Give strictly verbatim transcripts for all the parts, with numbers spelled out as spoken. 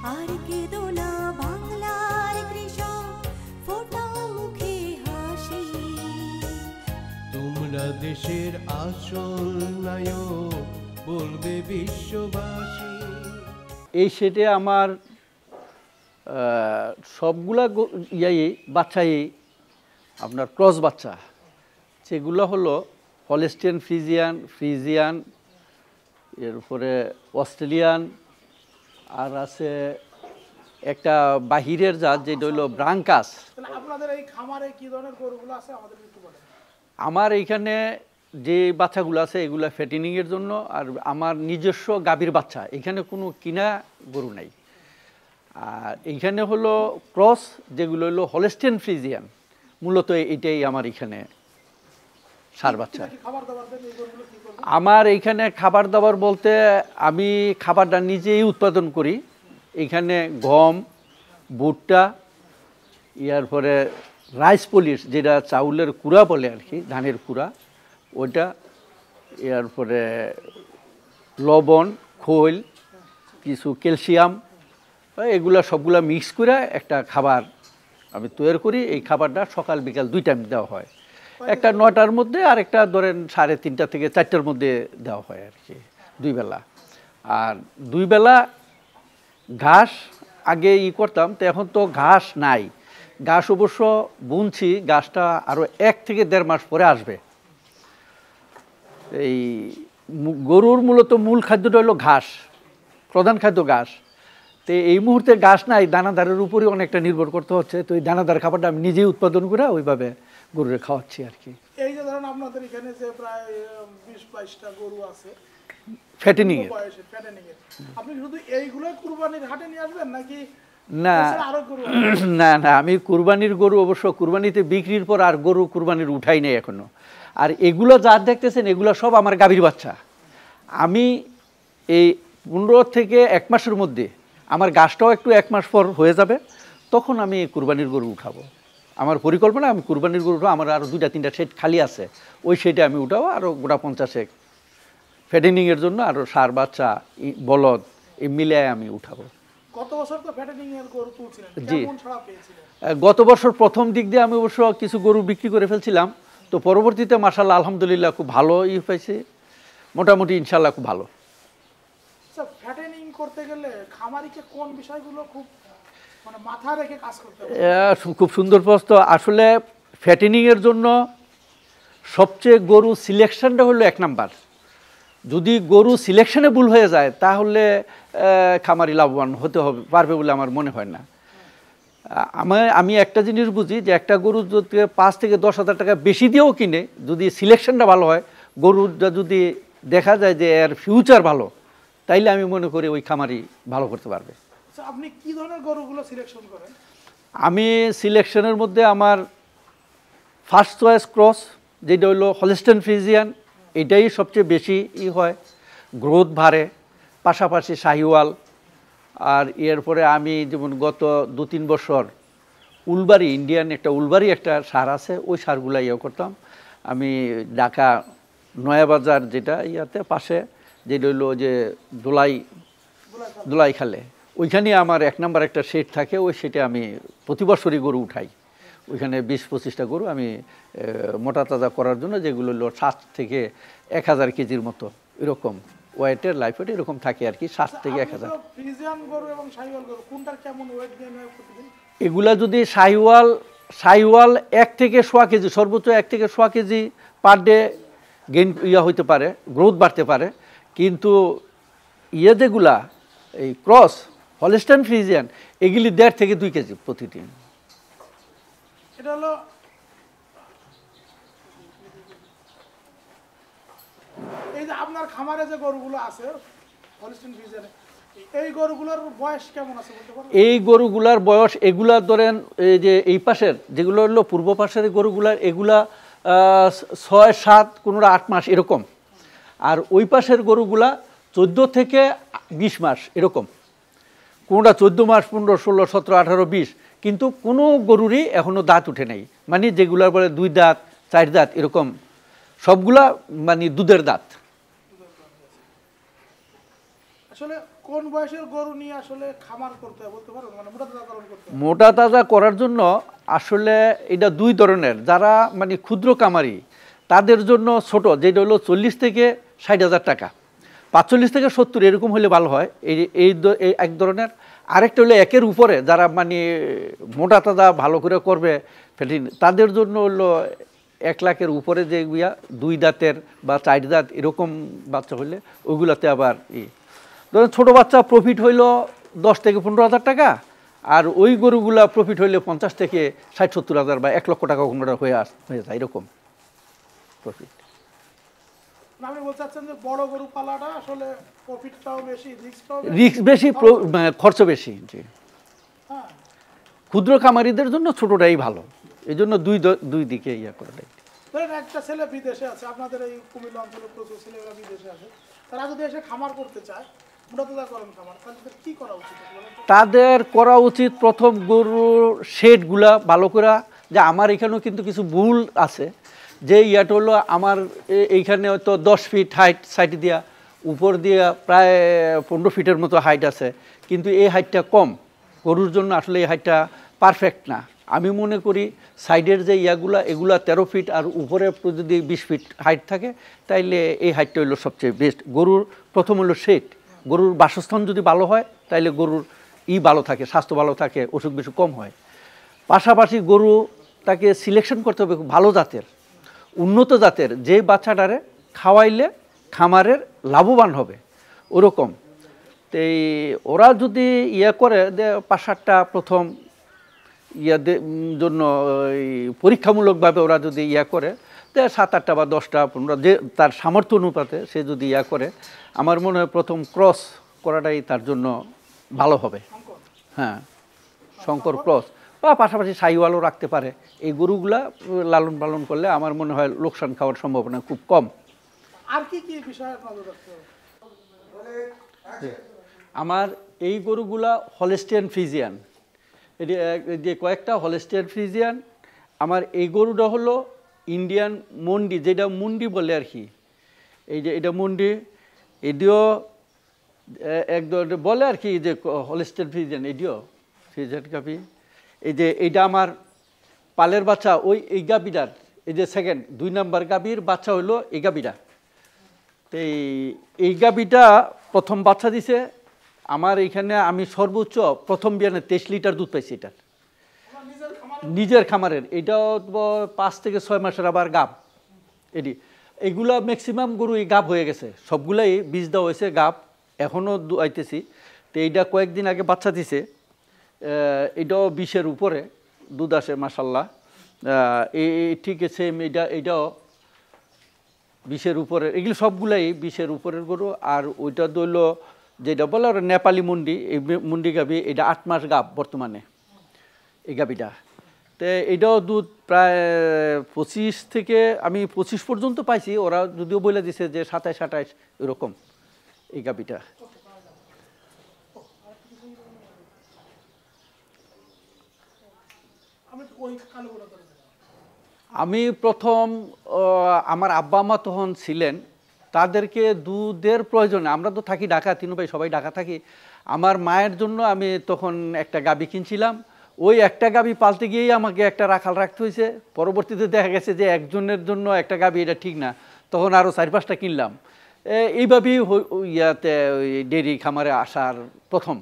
আর কেঁদো না বাংলার কৃষক, ফোটাও মুখে হাসি। তোমরা দেশের আসল নায়ক, বলবে বিশ্ববাসী। এই সেটে আমার সবগুলা ইয়াই বাচ্চাই আপনার ক্রস বাচ্চা, যেগুলো হলো হলস্টিয়ান ফ্রিজিয়ান, ফ্রিজিয়ান, এরপরে অস্ট্রেলিয়ান, আর আছে একটা বাহিরের জাত যেটা হইল ব্রাঙ্কাস। আপনাদের এই খামারে কি ধরনের গরুগুলো আছে আমাদের একটু বলেন। আমার এইখানে যে বাচ্চাগুলো আছে এগুলো ফ্যাটেনিংয়ের জন্য, আর আমার নিজস্ব গাভীর বাচ্চা, এখানে কোনো কিনা গরু নাই। আর এইখানে হলো ক্রস, যেগুলো হলো হলস্টিয়ান ফ্রিজিয়ান, মূলত এটাই আমার এখানে সার বাচ্চা। আমার এইখানে খাবার দাবার বলতে আমি খাবারটা নিজেই উৎপাদন করি। এইখানে গম, ভুট্টা, ইয়ার পরে রাইস পলিশ, যেটা চাউলের কুড়া বলে আর কি, ধানের কুড়া, ওইটা, ইয়ার পরে লবণ, খোল, কিছু ক্যালসিয়াম, এগুলা সবগুলা মিক্স করে একটা খাবার আমি তৈরি করি। এই খাবারটা সকাল বিকাল দুই টাইম দেওয়া হয়, একটা নটার মধ্যে আর একটা ধরেন সাড়ে তিনটা থেকে চারটার মধ্যে দেওয়া হয় আর কি, দুই বেলা। আর দুই বেলা ঘাস আগে ই করতাম, তো এখন তো ঘাস নাই। ঘাস অবশ্য বুনছি, ঘাসটা আরও এক থেকে দেড় মাস পরে আসবে। এই গরুর মূলত মূল খাদ্যটা হলো ঘাস, প্রধান খাদ্য ঘাস। তো এই মুহূর্তে ঘাস নাই, দানাদারের উপরেই অনেকটা নির্ভর করতে হচ্ছে। তো এই দানাদার খাবারটা আমি নিজেই উৎপাদন করে ওইভাবে গরুরে খাওয়াচ্ছি আর কি। এই যে ধরেন আপনাদের এখানে যে প্রায় বিশ বাইশটা গরু আছে ফ্যাটেনিং এর, আপনি শুধু এইগুলো কুরবানির হাটে নিয়ে আসবেন নাকি? না না না, আমি কুরবানির গরু অবশ্য কুরবানিতে বিক্রির পর আর গরু কুরবানির উঠাই নেই এখনো। আর এগুলো যা দেখতেছেন এগুলো সব আমার গাভীর বাচ্চা। আমি এই পনেরো থেকে এক মাসের মধ্যে আমার গাছটাও একটু এক মাস পর হয়ে যাবে, তখন আমি কুরবানির গরু উঠাবো। আমার পরিকল্পনা আমি কুরবানির গরু উঠাবো। আমার আরও দুইটা তিনটা সেট খালি আছে, ওই সেটে আমি উঠাবো আরও গোটা পঞ্চাশেক ফ্যাটেনিংয়ের জন্য, আরও সার বাচ্চা, বলদ, এই মিলিয়ে আমি উঠাবো। গত বছর তো ফ্যাটেনিং এর গরু তুলছিলেন, জি, কেমন ছাড়া পেয়েছিলেন? গত বছর প্রথম দিক দিয়ে আমি অবশ্য কিছু গরু বিক্রি করে ফেলছিলাম, তো পরবর্তীতে মাশাআল্লাহ আলহামদুলিল্লাহ খুব ভালো ই পাইছে, মোটামুটি ইনশাআল্লাহ খুব ভালো। স্যার, ফ্যাটেনিং করতে গেলে খামারিকে কোন বিষয়গুলো খুব মানে মাথায় রেখে কাজ করতে হবে? খুব সুন্দর প্রশ্ন। আসলে ফ্যাটেনিংয়ের জন্য সবচেয়ে গরু সিলেকশনটা হলো এক নাম্বার। যদি গরু সিলেকশনে ভুল হয়ে যায় তাহলে খামারি লাভবান হতে হবে পারবে বলে আমার মনে হয় না। আমার আমি একটা জিনিস বুঝি যে একটা গরু যদি পাঁচ থেকে দশ হাজার টাকা বেশি দিয়েও কিনে, যদি সিলেকশনটা ভালো হয়, গরুটা যদি দেখা যায় যে এর ফিউচার ভালো, তাইলে আমি মনে করি ওই খামারি ভালো করতে পারবে। আপনি কি ধরনের গরুগুলো সিলেকশন করেন? আমি সিলেকশনের মধ্যে আমার ফার্স্ট চয়েস ক্রস, যেটা হলো হলস্টিয়ান ফ্রিজিয়ান, এটাই সবচেয়ে বেশি ই হয়, গ্রোথ বাড়ে, পাশাপাশি শাহিওয়াল। আর এরপরে আমি যেমন গত দু তিন বছর উলবাড়ি, ইন্ডিয়ান একটা উলবাড়ি একটা সার আছে, ওই সারগুলো ইয়ে করতাম আমি। ঢাকা নয়াবাজার যেটা ইয়াতে পাশে, যেটা হইলো যে দোলাই দোলাই খালে, ওইখানে আমার এক নম্বর একটা সেট থাকে, ওই সেটে আমি প্রতি বছরই গরু উঠাই। ওইখানে বিশ পঁচিশটা গরু আমি মোটা তাজা করার জন্য, যেগুলো হলো সাত থেকে এক হাজার কেজির মতো এরকম ওয়েটের, লাইফ ওয়েট এরকম থাকে আর কি, সাত থেকে এক হাজার। এগুলা যদি শাহিওয়াল শাহিওয়াল এক থেকে সোয়া কেজি, সর্বোচ্চ এক থেকে সোয়া কেজি পার ডে গেইন ইয়া হইতে পারে, গ্রোথ বাড়তে পারে। কিন্তু ইয়ে যেগুলা এই ক্রস হলস্টিয়ান ফ্রিজিয়ান, এগুলি দেড় থেকে দুই কেজি প্রতিদিন। এটা হলো এই যে আপনার খামারে যে গরুগুলো আছে হলস্টিয়ান ফ্রিজিয়ান, এই গরুগুলোর বয়স কেমন আছে বলতে পারবেন? এই গরুগুলার বয়স, এগুলা ধরেন এই যে এই পাশের যেগুলো হলো পূর্ব পাশের গরুগুলার, এগুলা ছয় সাত কোনোটা আট মাস এরকম। আর ওই পাশের গরুগুলা চোদ্দো থেকে বিশ মাস এরকম, কোনোটা চোদ্দো মাস, পনেরো, ষোলো, সতেরো, আঠারো, বিশ। কিন্তু কোনো গরুরই এখনও দাঁত উঠে নেই, মানে যেগুলার বলে দুই দাঁত, চার দাঁত এরকম, সবগুলা মানে দুধের দাঁত। আসলে কোন বয়সের গরু নিয়ে আসলে খামার করতে হয় বলতে পারো, মানে মোটা তাজাকরণ করতে হয়? মোটা তাজা করার জন্য আসলে এটা দুই ধরনের, যারা মানে ক্ষুদ্র কামারি তাদের জন্য ছোট, যেটা হলো চল্লিশ থেকে ষাট হাজার টাকা, পাঁচচল্লিশ থেকে সত্তর এরকম হলে ভালো হয়, এই এই এই এক ধরনের। আরেকটা হলো একের উপরে যারা মানে মোটা তাজা ভালো করে করবে ফেটিন, তাদের জন্য হলো এক লাখের উপরে যে ইয়া দুই দাঁতের বা চার দাঁত এরকম বাচ্চা হইলে ওইগুলাতে আবার ই ধরেন ছোটো বাচ্চা প্রফিট হইল দশ থেকে পনেরো হাজার টাকা, আর ওই গরুগুলা প্রফিট হইলে পঞ্চাশ থেকে ষাট সত্তর হাজার বা এক লক্ষ টাকা কোনোটা হয়ে আস হয়ে যায় এরকম প্রফিট। আপনি বলতে চাচ্ছেন যে বড় গরু পালাটা আসলে প্রফিটটাও বেশি, রিস্কটাও রিস্ক বেশি, খরচ বেশি। জি, হ্যাঁ। ক্ষুদ্র খামারিদের জন্য ছোটোটাই ভালো, এই জন্য দুই দুই দিকে ইয়া করে দেয়। ধরেন একটা ছেলে বিদেশে আছে, আপনাদের এই কুমিল্লা অঞ্চলে প্রচুর ছেলেরা বিদেশে আছে, তারা যদি এসে খামার করতে চায়, মোটা তাজাকরণ খামার, তাহলে তাদের কি করা উচিত? তাদের করা উচিত প্রথম গরুর শেডগুলা ভালো করা। যে আমার এখানেও কিন্তু কিছু ভুল আছে, যে ইয়াটা হলো আমার এইখানে হয়তো দশ ফিট হাইট সাইড দিয়া, উপর দিয়া প্রায় পনেরো ফিটের মতো হাইট আছে, কিন্তু এই হাইটটা কম গরুর জন্য, আসলে এই হাইটটা পারফেক্ট না। আমি মনে করি সাইডের যে ইয়াগুলা এগুলা তেরো ফিট আর উপরে যদি বিশ ফিট হাইট থাকে তাইলে এই হাইটটা হলো সবচেয়ে বেস্ট। গরুর প্রথম হলো শেড, গরুর বাসস্থান যদি ভালো হয় তাইলে গরুর ই ভালো থাকে, স্বাস্থ্য ভালো থাকে, অসুখ বিসুখ কম হয়। পাশাপাশি গরু তাকে সিলেকশন করতে হবে খুব ভালো জাতের, উন্নত জাতের, যে বাচ্চাটারে খাওয়াইলে খামারের লাভবান হবে ওরকম। তো ওরা যদি ইয়ে করে পাঁচ সাতটা প্রথম ইয়া জন্য পরীক্ষামূলকভাবে ওরা যদি ইয়া করে, তো সাত আটটা বা দশটা পনেরো যে তার সামর্থ্য অনুপাতে সে যদি ইয়া করে, আমার মনে হয় প্রথম ক্রস করাটাই তার জন্য ভালো হবে। হ্যাঁ, শঙ্কর ক্রস বা পাশাপাশি সাইওয়ালও রাখতে পারে। এই গরুগুলা লালন পালন করলে আমার মনে হয় লোকসান খাওয়ার সম্ভাবনা খুব কম। আর কি কি বিষয়ে নজর রাখতে হবে? আমার এই গরুগুলা হলস্টিয়ান ফ্রিজিয়ান, এটি যে কয়েকটা হলস্টিয়ান ফ্রিজিয়ান। আমার এই গরুটা হলো ইন্ডিয়ান মন্ডি, যেটা মুন্ডি বলে আর কি, এই যে এটা মুন্ডি, এটিও একদম বলে আর কি যে হলস্টিয়ান ফ্রিজিয়ান, এটিও ফ্রিজিয়ান গাভি। এই যে এইটা আমার পালের বাচ্চা, ওই এই গাভিটার এই যে সেকেন্ড দুই নাম্বার গাভির বাচ্চা হলো এই গাভিটা। তো এই গাভিটা প্রথম বাচ্চা দিছে আমার এইখানে, আমি সর্বোচ্চ প্রথম বিয়ানে তেইশ লিটার দুধ পাইছি এটার, নিজের খামারের। এটাও পাঁচ থেকে ছয় মাসের আবার গাব। এটি এগুলা ম্যাক্সিমাম গরু এই গাব হয়ে গেছে, সবগুলাই বীজ দেওয়া হয়েছে, গাব এখনও আইতেছি। তো এইটা কয়েকদিন আগে বাচ্চা দিছে, এটাও বিশের উপরে দুধ আসে মাশাল্লাহ। এই ঠিক আছে, এইটা এইটাও বিশের উপরে, এগুলো সবগুলাই বিশের উপরের গরু। আর ওইটা দইল যেটা বলে ওরা নেপালি মুন্ডি, এই মুন্ডি গাভি, এটা আট মাস গাব বর্তমানে এই গাভিটা। তো এটাও দুধ প্রায় পঁচিশ থেকে আমি পঁচিশ পর্যন্ত পাইছি, ওরা যদিও বলে দিছে যে সাতাইশ আঠাইশ এরকম এই গাভিটা। আমি প্রথম আমার আব্বা আম্মা তখন ছিলেন, তাদেরকে দুধের প্রয়োজনে, আমরা তো থাকি ঢাকা, তিন ভাই সবাই ঢাকা থাকি, আমার মায়ের জন্য আমি তখন একটা গাভী কিনছিলাম। ওই একটা গাভী পালতে গিয়েই আমাকে একটা রাখাল রাখতে হয়েছে। পরবর্তীতে দেখা গেছে যে একজনের জন্য একটা গাভী এটা ঠিক না, তখন আরও চার পাঁচটা কিনলাম। এইভাবেই ইয়াতে ওই ডেয়ারি খামারে আসার প্রথম।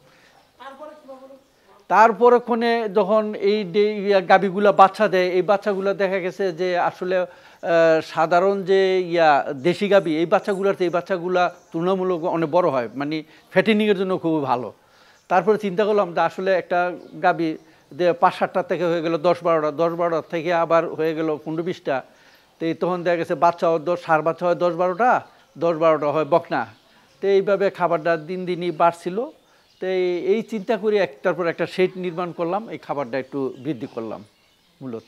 তারপরে ওখানে যখন এই গাভীগুলা বাচ্চা দেয়, এই বাচ্চাগুলো দেখা গেছে যে আসলে সাধারণ যে ইয়া দেশি গাভী, এই বাচ্চাগুলোর এই বাচ্চাগুলা তুলনামূলক অনেক বড় হয়, মানে ফ্যাটেনিংয়ের জন্য খুব ভালো। তারপরে চিন্তা করলাম যে আসলে একটা গাভী যে পাঁচ সাতটা থেকে হয়ে গেল দশ বারোটা, দশ বারোটা থেকে আবার হয়ে গেল পনেরো বিশটা। তো তখন দেখা গেছে বাচ্চাও দশ সার বাচ্চা হয় দশ বারোটা, দশ বারোটা হয় বকনা। তো এইভাবে খাবারটা দিন দিনই বাড়ছিল। তো এই চিন্তা করে একটার পর একটা শেড নির্মাণ করলাম, এই খাবারটা একটু বৃদ্ধি করলাম। মূলত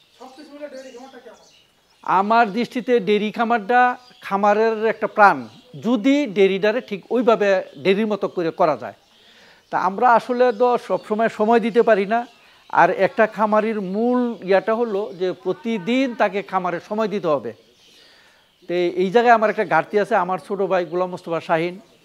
আমার দৃষ্টিতে ডেয়ারি খামারটা খামারের একটা প্রাণ, যদি ডেয়ারিটারে ঠিক ওইভাবে ডেয়ারির মতো করে করা যায়। তা আমরা আসলে তো সবসময় সময় দিতে পারি না। আর একটা খামারির মূল ইয়াটা হলো যে প্রতিদিন তাকে খামারে সময় দিতে হবে। তো এই জায়গায় আমার একটা ঘাটতি আছে। আমার ছোটো ভাই গোলাম মোস্তফা শাহিন,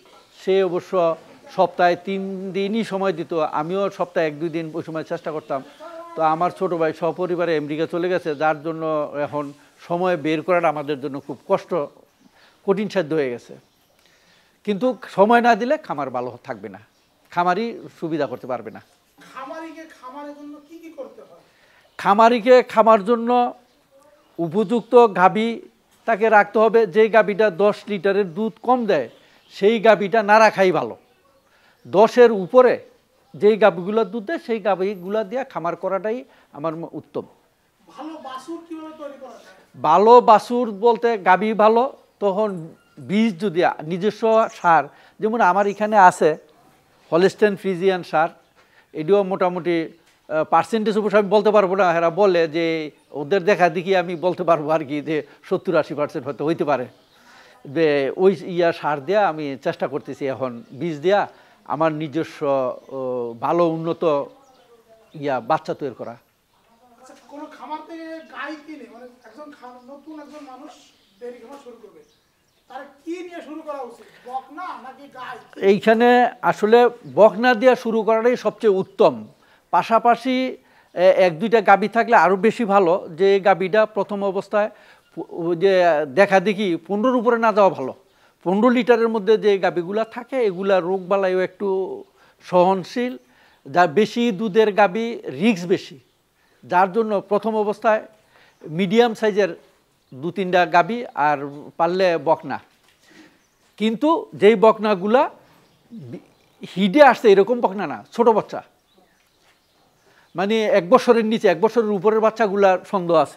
সে অবশ্য সপ্তাহে তিন দিনই সময় দিত, আমিও সপ্তাহে এক দুই দিন ওই সময় চেষ্টা করতাম। তো আমার ছোটো ভাই সপরিবারে আমেরিকা চলে গেছে, যার জন্য এখন সময় বের করাটা আমাদের জন্য খুব কষ্ট, কঠিন সাধ্য হয়ে গেছে। কিন্তু সময় না দিলে খামার ভালো থাকবে না, খামারি সুবিধা করতে পারবে না। খামারিকে খামারের জন্য কি কি করতে হয়? খামারিকে খামার জন্য উপযুক্ত গাভী তাকে রাখতে হবে। যে গাভীটা দশ লিটারের দুধ কম দেয় সেই গাভীটা না রাখাই ভালো। দশের উপরে যেই গাভীগুলোর দুধ দেয় সেই গাভীগুলো দিয়ে খামার করাটাই আমার উত্তম। ভালো বাছুর কিভাবে তৈরি করা যায়? ভালো বাছুর বলতে গাভী ভালো, তখন বীজ যদি নিজস্ব সার, যেমন আমার এখানে আছে হলস্টেইন ফ্রিজিয়ান সার, এটিও মোটামুটি পার্সেন্টেজ উপর আমি বলতে পারবো না, এরা বলে যে ওদের দেখা দেখি আমি বলতে পারবো আর কি যে সত্তর আশি পার্সেন্ট হয়তো হইতে পারে। যে ওই ইয়া সার দেওয়া আমি চেষ্টা করতেছি এখন বীজ দেওয়া আমার নিজস্ব ভালো উন্নত ইয়া বাচ্চা তৈরি করা। আচ্ছা, কোনো খামার থেকে গাই কিনে, মানে একজন নতুন একজন মানুষ ডেয়ারি খামার শুরু করবে, তার কি নিয়ে শুরু করা উচিত, বকনা নাকি গাই? এইখানে আসলে বকনা দিয়ে শুরু করাটাই সবচেয়ে উত্তম। পাশাপাশি এক দুইটা গাভী থাকলে আরও বেশি ভালো। যে গাভীটা প্রথম অবস্থায় যে দেখা দেখি পনেরোর উপরে না যাওয়া ভালো। পনেরো লিটারের মধ্যে যে গাভীগুলা থাকে এগুলা রোগবালাইও একটু সহনশীল, যা বেশি দুধের গাভী রিস্ক বেশি, যার জন্য প্রথম অবস্থায় মিডিয়াম সাইজের দু তিনটা গাভী আর পারলে বকনা। কিন্তু যেই বকনাগুলা হিডে আসছে এরকম বকনা না, ছোট বাচ্চা, মানে এক বছরের নিচে, এক বছরের উপরের বাচ্চাগুলার সন্দেহ আছে।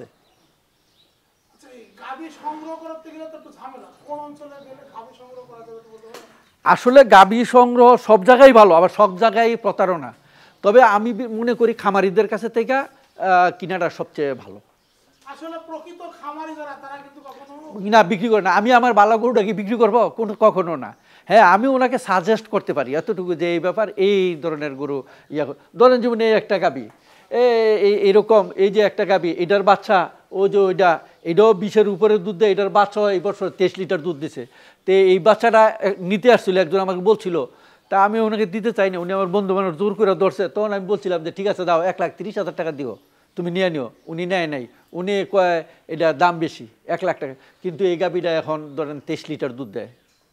আসলে গাভী সংগ্রহ সব জায়গায় ভালো, আবার সব জায়গায় প্রতারণা। তবে আমি মনে করি খামারিদের কাছে থেকে কিনাটা সবচেয়ে ভালো। আসলে প্রকৃত খামারি যারা তারা কিন্তু কখনো না বিক্রি করে না। আমি আমার বালা গরুটাকে বিক্রি করবো কোনো কখনো না। হ্যাঁ, আমি ওনাকে সাজেস্ট করতে পারি এতটুকু যে এই ব্যাপার এই ধরনের গরু ইয়া, ধরেন যেমন এই একটা গাভী এইরকম, এই যে একটা গাভী এটার বাচ্চা ও যে ওইটা এটাও বিশের উপরে দুধ দেয়, এটার বাচ্চা এই বছর তেইশ লিটার দুধ দিছে। তো এই বাচ্চাটা নিতে আসছিল, একজন আমাকে বলছিল, তা আমি ওনাকে দিতে চাই না, উনি আমার বন্ধু মানুষ জোর করে ধরছে। তখন আমি বলছিলাম যে ঠিক আছে দাও, এক লাখ তিরিশ হাজার টাকা দিও, তুমি নিয়ে নিও। উনি নেয় নাই, উনি কয় এটা দাম বেশি, এক লাখ টাকা। কিন্তু এই গাভীটা এখন ধরেন তেইশ লিটার দুধ দেয়,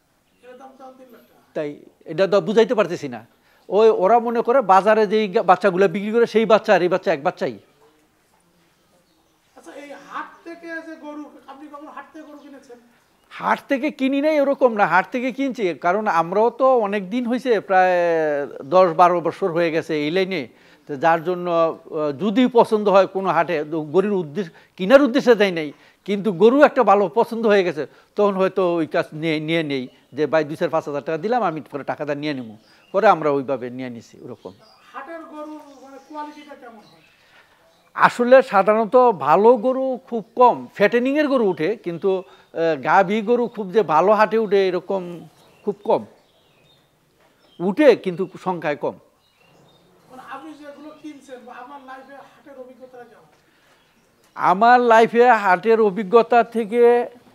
তাই এটা তো বুঝাইতে পারতেছি না। ওই ওরা মনে করে বাজারে যেই বাচ্চাগুলো বিক্রি করে সেই বাচ্চা আর এই বাচ্চা এক বাচ্চাই। হাট থেকে কিনি নাই এরকম না, হাট থেকে কিনছি, কারণ আমরাও তো অনেক দিন হয়েছে, প্রায় দশ বারো বছর হয়ে গেছে এই লাইনে। তো যার জন্য যদি পছন্দ হয় কোনো হাটে, গরুর উদ্দেশ্য কেনার উদ্দেশ্যে দেয় নাই, কিন্তু গরু একটা ভালো পছন্দ হয়ে গেছে, তখন হয়তো ওই কাজ নিয়ে নিয়ে নেই যে ভাই দুই চার পাঁচ হাজার টাকা দিলাম, আমি পরে টাকাটা নিয়ে নেবো, পরে আমরা ওইভাবে নিয়ে নিছি ওরকম। আসলে সাধারণত ভালো গরু খুব কম, ফ্যাটেনিংয়ের গরু উঠে, কিন্তু গাভী গরু খুব যে ভালো হাটে উঠে এরকম খুব কম উঠে, কিন্তু সংখ্যায় কম। আমার লাইফে হাটের অভিজ্ঞতা থেকে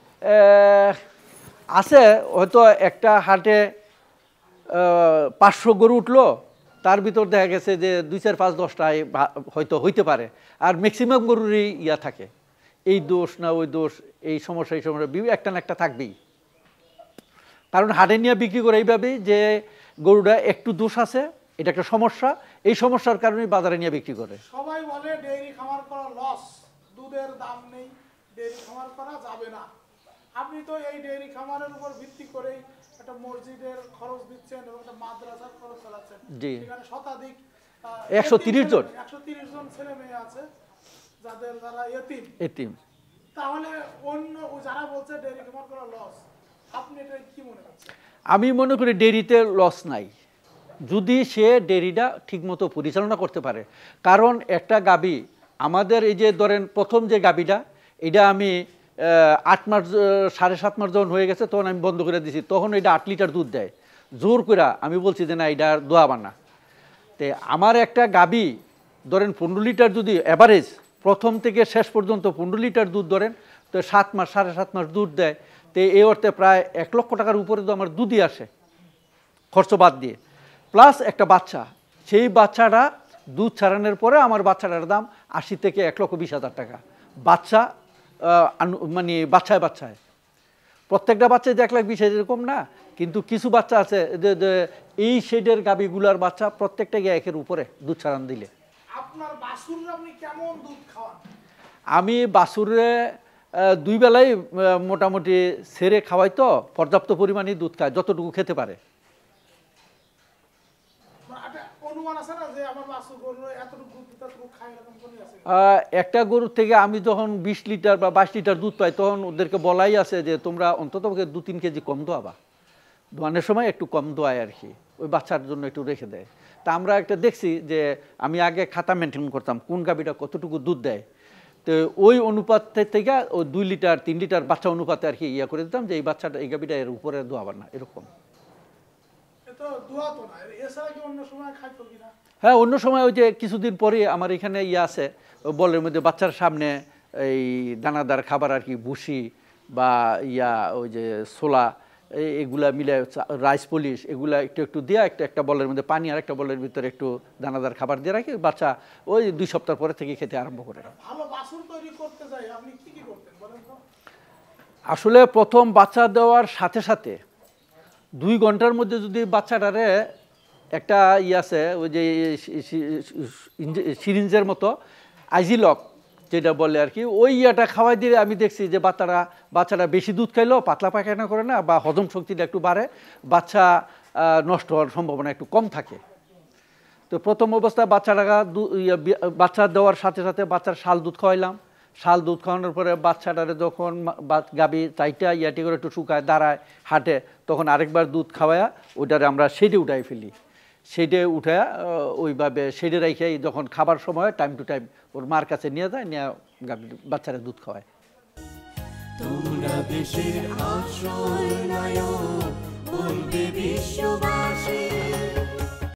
আছে, হয়তো একটা হাটে পাঁচশো গরু উঠলো, তার ভিতর দেখা গেছে যে দুই চার পাঁচ দশটায় হয়তো হইতে পারে, আর ম্যাক্সিমাম গরুরই ইয়া থাকে, এই দোষ না ওই দোষ, এই সমস্যা এই সমস্যা একটা না একটা থাকবেই। কারণ হাটে নিয়ে বিক্রি করে এইভাবেই যে গরুটা একটু দোষ আছে, এটা একটা সমস্যা, এই সমস্যার কারণে বাজারে নিয়ে বিক্রি করে। সবাই বলে ডেইরি খামার করা লস, দুধের দাম নেই, ডেইরি খামার করা যাবে না। আপনি তো এই ডেইরি খামারের উপর ভিত্তি করেই একটা মসজিদের খরচ দিচ্ছেন এবং একটা মাদ্রাসার খরচ চালাচ্ছেন। জি, এখানে শতাধিক একশো তিরিশ জন একশো তিরিশ জন ছেলে মেয়ে আছে যাদের যারা এতিম এতিম তাহলে অন্য যারা বলছে ডেইরি খামার করা লস, আপনি এটা কি মনে করছেন? আমি মনে করি ডেইরিতে লস নাই, যদি সে ডেইরিটা ঠিকমতো পরিচালনা করতে পারে। কারণ একটা গাভী আমাদের এই যে ধরেন প্রথম যে গাভীটা, এটা আমি আট মাস সাড়ে সাত মাস যখন হয়ে গেছে তখন আমি বন্ধ করে দিয়েছি, তখন এটা আট লিটার দুধ দেয়। জোর করে আমি বলছি যে না এটা দোয়াবা না। তো আমার একটা গাভী ধরেন পনেরো লিটার যদি অ্যাভারেজ প্রথম থেকে শেষ পর্যন্ত পনেরো লিটার দুধ ধরেন, তো সাত মাস সাড়ে সাত মাস দুধ দেয়, তো এই অর্থে প্রায় এক লক্ষ টাকার উপরে তো আমার দুধই আসে। খরচ বাদ দিয়ে, প্লাস একটা বাচ্চা, সেই বাচ্চাটা দুধ ছাড়ানোর পরে আমার বাচ্চাটার দাম আশি থেকে এক লক্ষ বিশ হাজার টাকা বাচ্চা, মানে বাচ্চায় বাচ্চায় প্রত্যেকটা বাচ্চায় যে এক লাখ বিশ হাজার এরকম না, কিন্তু কিছু বাচ্চা আছে যে এই শেডের গাভীগুলার বাচ্চা প্রত্যেকটা গিয়ে একের উপরে দুধ ছাড়ান দিলে। আপনার বাছুররা আপনি কেমন দুধ খাওয়ান? আমি বাছুরে দুই বেলায় মোটামুটি সেরে খাওয়াই, তো পর্যাপ্ত পরিমাণে দুধ খায়, যতটুকু খেতে পারে। একটা গরুর থেকে আমি যখন বিশ লিটার বা বাইশ লিটার দুধ পাই, তখন ওদেরকে বলাই আছে যে তোমরা অন্তত দু তিন কেজি কম দোয়াবা, দোয়ানোর সময় একটু কম দোয়ায় আর কি, ওই বাচ্চার জন্য একটু রেখে দেয়। তা আমরা একটা দেখছি যে আমি আগে খাতা মেনটেন করতাম কোন গাভীটা কতটুকু দুধ দেয়, তো ওই অনুপাত থেকে ওই দুই লিটার তিন লিটার বাচ্চা অনুপাতে আর কি ইয়া করে দিতাম যে এই বাচ্চাটা এই গাভীটা এর উপরে দোয়াবার না, এরকম। হ্যাঁ, অন্য সময় ওই যে কিছুদিন পরে আমার এখানে ইয়ে আছে, বলের মধ্যে বাচ্চার সামনে এই দানাদার খাবার আর কি, ভুসি বা ইয়া ওই যে ছোলা এগুলা মিলে, রাইস পলিশ এগুলা একটু একটু দিয়ে একটা একটা বলের মধ্যে পানি আর একটা বলের ভিতরে একটু দানাদার খাবার দিয়ে রাখি, বাচ্চা ওই দুই সপ্তাহ পরে থেকে খেতে আরম্ভ করে। আসলে প্রথম বাচ্চা দেওয়ার সাথে সাথে দুই ঘন্টার মধ্যে যদি বাচ্চাটারে একটা ই আছে ওই যে সিরিঞ্জের মতো আইজিলক যেটা বলে আর কি, ওই ইয়াটা খাওয়াই দিয়ে আমি দেখছি যে বাচ্চারা বাচ্চারা বেশি দুধ খাইলো পাতলা পায়খানা করে না, বা হজম শক্তিটা একটু বাড়ে, বাচ্চা নষ্ট হওয়ার সম্ভাবনা একটু কম থাকে। তো প্রথম অবস্থায় বাচ্চারা বাচ্চা দেওয়ার সাথে সাথে বাচ্চার শাল দুধ খাওয়াইলাম, শাল দুধ খাওয়ানোর পরে বাচ্চাটারে যখন গাভী চাইটা ইয়াটি করে একটু শুকায় দাঁড়ায় হাঁটে, তখন আরেকবার দুধ খাওয়ায়া ওইটারে আমরা শেডে উঠাই ফেলি, শেডে উঠে ওইভাবে শেডে রেখে যখন খাবার সময় টাইম টু টাইম ওর মার কাছে নিয়ে যায়, নিয়ে গাভী বাচ্চারা দুধ খাওয়ায়। তোমরা দেশের আসল নায়ক, বলবে বিশ্ববাসী।